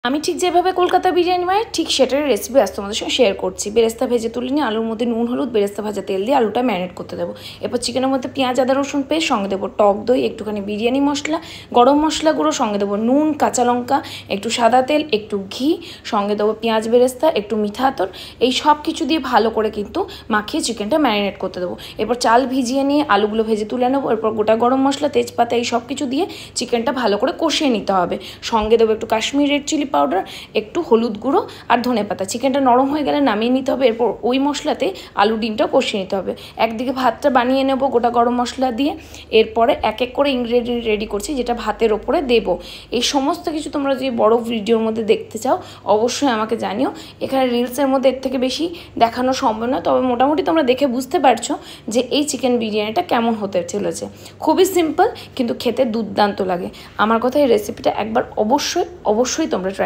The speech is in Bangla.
আমি ঠিক যেভাবে কলকাতা বিরিয়ানি বানাই ঠিক সেটার রেসিপি আজ তোমাদের সঙ্গে শেয়ার করছি। বেরেস্তা ভেজে তুলে নিয়ে আলুর মধ্যে নুন হলুদ বেরেস্তা ভাজা তেল দিয়ে আলুটা ম্যারিনেট করতে দেবো। এরপর চিকেনের মধ্যে পেঁয়াজ আদা রসুন পেস্ট, সঙ্গে দেবো টক দই, একটুখানি বিরিয়ানি মশলা, গরম মশলা গুঁড়ো, সঙ্গে দেবো নুন, কাঁচা লঙ্কা, একটু সাদা তেল, একটু ঘি, সঙ্গে দেবো পেঁয়াজ বেরেস্তা, একটু মিঠা আতর। এই সব কিছু দিয়ে ভালো করে কিন্তু মাখিয়ে চিকেনটা ম্যারিনেট করতে দেবো। এরপর চাল ভিজিয়ে নিয়ে আলুগুলো ভেজে তুলে নেবো। এরপর গোটা গরম মশলা তেজপাতা এই সব কিছু দিয়ে চিকেনটা ভালো করে কষিয়ে নিতে হবে। সঙ্গে দেবো একটু কাশ্মীরি রেড চিলি পাউডার, একটু হলুদ গুঁড়ো আর ধনে পাতা। চিকেনটা নরম হয়ে গেলে নামিয়ে নিতে হবে। এরপর ওই মশলাতে আলু ডিমটাও কষিয়ে নিতে হবে। একদিকে ভাতটা বানিয়ে নেব গোটা গরম মশলা দিয়ে। এরপরে এক এক করে ইনগ্রেডিয়েন্ট রেডি করছি যেটা ভাতের ওপরে দেব। এই সমস্ত কিছু তোমরা যদি বড় ভিডিওর মধ্যে দেখতে চাও অবশ্যই আমাকে জানিও। এখানে রিলসের মধ্যে এর থেকে বেশি দেখানো সম্ভব নয়, তবে মোটামুটি তোমরা দেখে বুঝতে পারছো যে এই চিকেন বিরিয়ানিটা কেমন হতে চলেছে। খুবই সিম্পল কিন্তু খেতে দুর্দান্ত লাগে। আমার কথা এই রেসিপিটা একবার অবশ্যই তোমরা